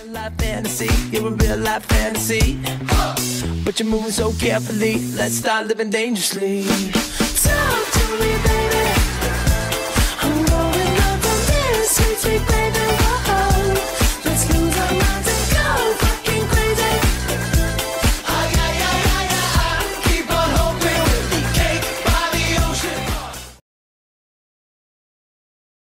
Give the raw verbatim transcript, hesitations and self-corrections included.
Real life fantasy, you're a real life fantasy. But you're moving so carefully, let's start living dangerously. Talk to me, baby. I'm going up on this, sweet, sweet baby.